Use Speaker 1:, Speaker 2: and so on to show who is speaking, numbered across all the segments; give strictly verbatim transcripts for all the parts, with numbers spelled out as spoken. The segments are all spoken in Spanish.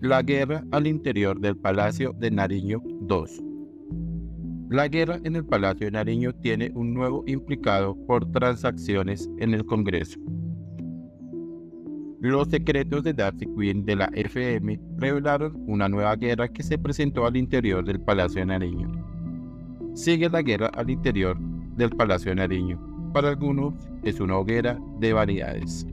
Speaker 1: La guerra al interior del Palacio de Nariño dos. La guerra en el Palacio de Nariño tiene un nuevo implicado por transacciones en el Congreso. Los secretos de Darcy Quinn de la F M revelaron una nueva guerra que se presentó al interior del Palacio de Nariño. Sigue la guerra al interior del Palacio de Nariño. Para algunos es una hoguera de variedades.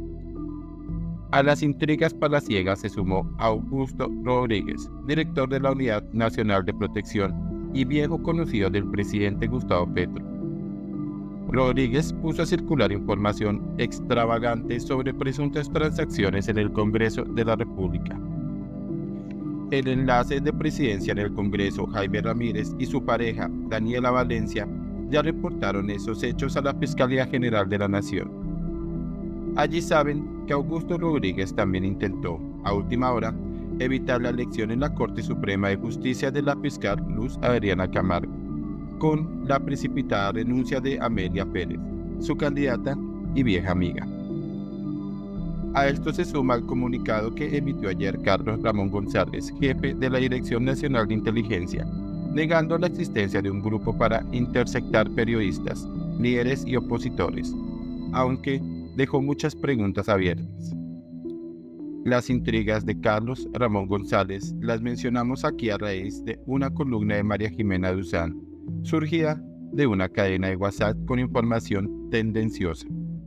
Speaker 1: A las intrigas palaciegas se sumó Augusto Rodríguez, director de la Unidad Nacional de Protección y viejo conocido del presidente Gustavo Petro. Rodríguez puso a circular información extravagante sobre presuntas transacciones en el Congreso de la República. El enlace de presidencia en el Congreso, Jaime Ramírez, y su pareja, Daniela Valencia, ya reportaron esos hechos a la Fiscalía General de la Nación. Allí saben que Augusto Rodríguez también intentó, a última hora, evitar la elección en la Corte Suprema de Justicia de la fiscal Luz Adriana Camargo, con la precipitada renuncia de Amelia Pérez, su candidata y vieja amiga. A esto se suma el comunicado que emitió ayer Carlos Ramón González, jefe de la Dirección Nacional de Inteligencia, negando la existencia de un grupo para interceptar periodistas, líderes y opositores, aunque dejó muchas preguntas abiertas. Las intrigas de Carlos Ramón González las mencionamos aquí a raíz de una columna de María Jimena Duzán, surgida de una cadena de WhatsApp con información tendenciosa.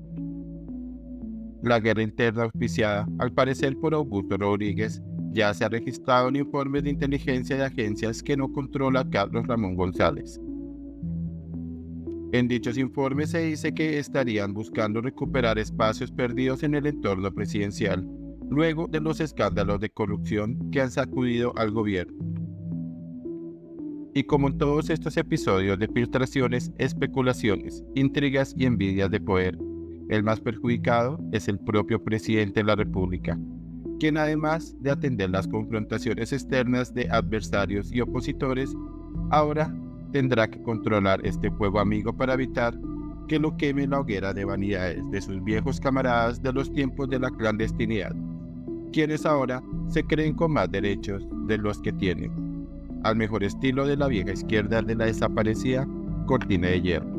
Speaker 1: La guerra interna auspiciada, al parecer por Augusto Rodríguez, ya se ha registrado en informes de inteligencia de agencias que no controla Carlos Ramón González. En dichos informes se dice que estarían buscando recuperar espacios perdidos en el entorno presidencial, luego de los escándalos de corrupción que han sacudido al gobierno. Y como en todos estos episodios de filtraciones, especulaciones, intrigas y envidias de poder, el más perjudicado es el propio presidente de la República, quien además de atender las confrontaciones externas de adversarios y opositores, ahora tendrá que controlar este fuego amigo para evitar que lo queme la hoguera de vanidades de sus viejos camaradas de los tiempos de la clandestinidad, quienes ahora se creen con más derechos de los que tienen, al mejor estilo de la vieja izquierda de la desaparecida cortina de hierro.